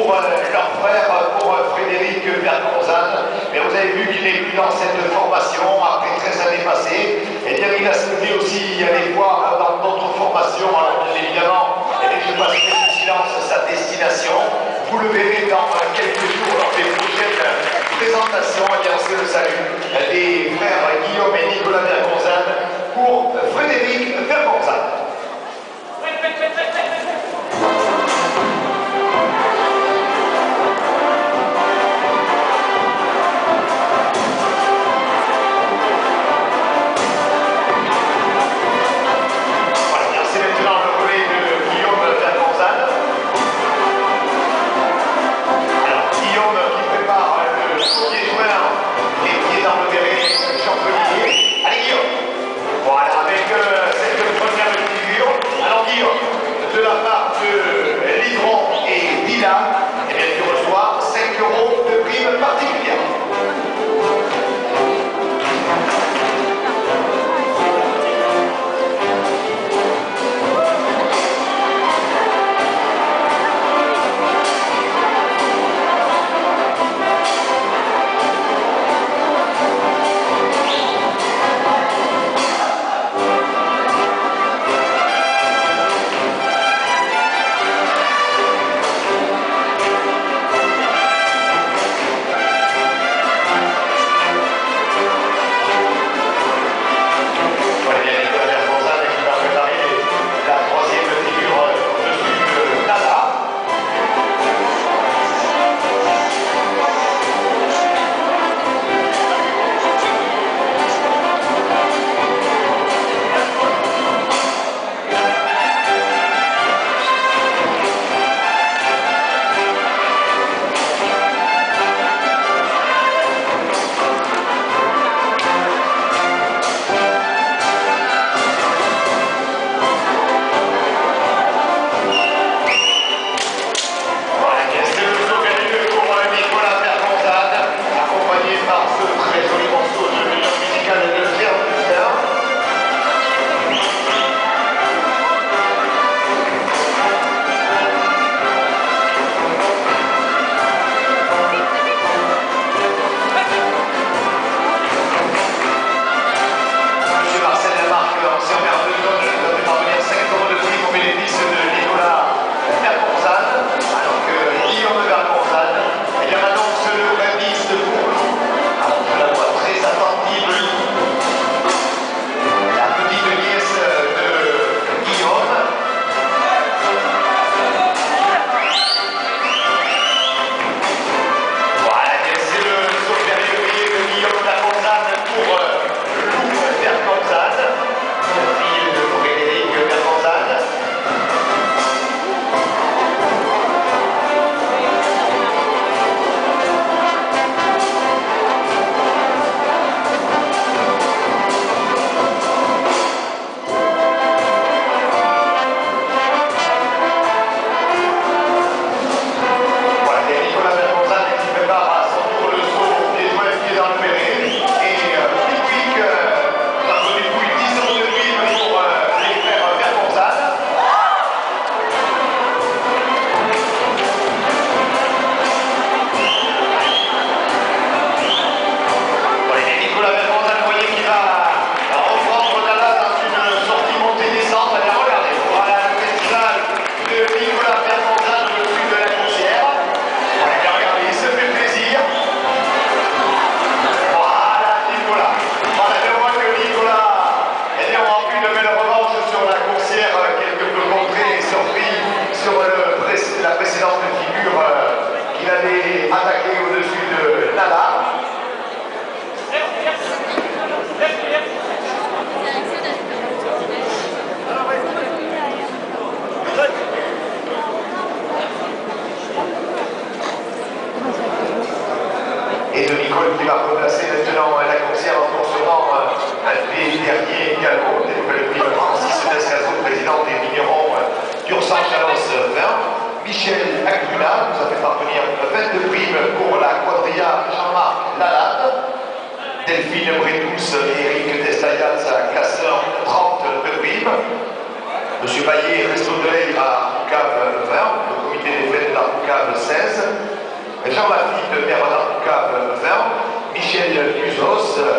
pour leur frère, pour Frédéric Bergonzane. Mais vous avez vu qu'il n'est plus dans cette formation après 13 années passées. Et bien il a souhaité aussi aller voir dans d'autres formations. Alors bien évidemment, je passerai sous silence sa destination. Vous le verrez dans quelques jours lors des prochaines présentations. Et bien c'est le salut des frères Guillaume et Nicolas Bergonzane pour Frédéric Bergonzane. De la part de Livron et Dila, eh bien, tu reçois 5 € de prime particulière. Et de Nicole qui va replacer maintenant la coursière en concevant un prix dernier également, tel que le prix de Francis Descazot, président des vignerons d'Ursan Chalos 20. Michel Agruna nous a fait parvenir 22 primes pour la quadrilla Jean-Marc Lalade. Delphine Bretous et Eric Dessayas, classeur 30 de primes. Monsieur Baillet, Resto de l'Air à Roucave 20, le comité des fêtes de la Roucave cave 16, Jean Lafitte, maire dans cave 20, Michel Buzos,